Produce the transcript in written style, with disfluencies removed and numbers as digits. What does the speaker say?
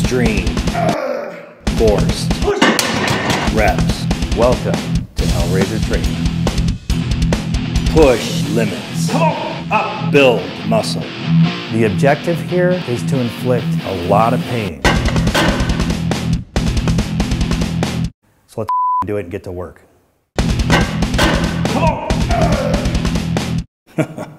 extreme, forced reps. Welcome to Hellraiser training. Push limits. Come on, up. Build muscle. The objective here is to inflict a lot of pain. So let's do it and get to work. Come on.